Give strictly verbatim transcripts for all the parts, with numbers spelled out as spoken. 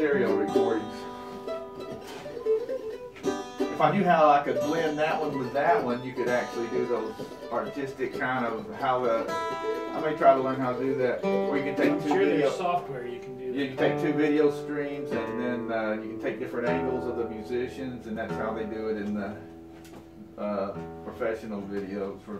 stereo recordings. If I knew how I could blend that one with that one, you could actually do those artistic kind of how the. I may try to learn how to do that. Where you can take I'm two sure video. there's software you can do that. You can take two video streams and then uh, you can take different angles of the musicians, and that's how they do it in the uh, professional videos for.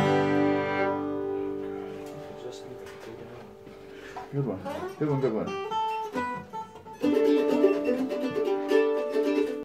Good one. Good one, good one.